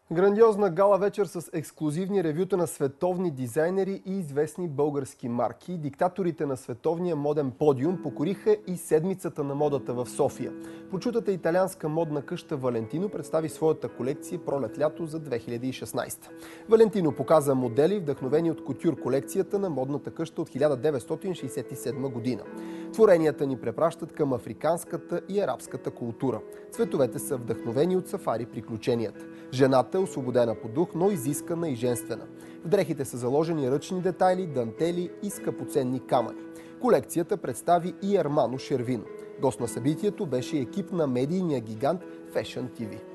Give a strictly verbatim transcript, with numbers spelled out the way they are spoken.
Грандиозна гала вечер с ексклузивни ревюта на световни дизайнери и известни български марки. Диктаторите на световния моден подиум покориха и седмицата на модата в София. Почутата италианска модна къща Валентино представи своята колекция пролет-лято за две хиляди и шестнадесета. Валентино показа модели, вдъхновени от кутюр колекцията на модната къща от хиляда деветстотин шейсет и седма година. Творенията ни препращат към африканската и арабската култура. Цветовете са вдъхновени от сафари приключенията. Жената е освободена по дух, но изискана и женствена. В дрехите са заложени ръчни детайли, дантели и скъпоценни камъни. Колекцията представи и Ермано Шервино. Гост на събитието беше екип на медийния гигант Fashion ти ви.